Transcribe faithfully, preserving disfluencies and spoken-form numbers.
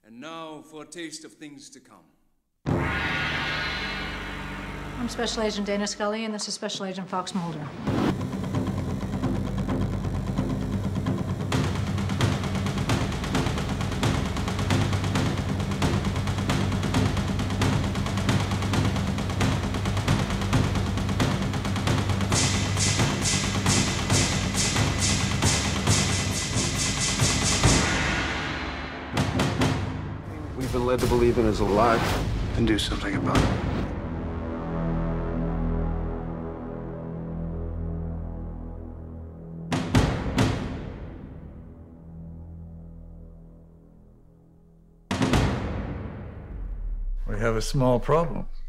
And now for a taste of things to come. I'm Special Agent Dana Scully, and this is Special Agent Fox Mulder. We've been led to believe it is alive. Then do something about it. We have a small problem.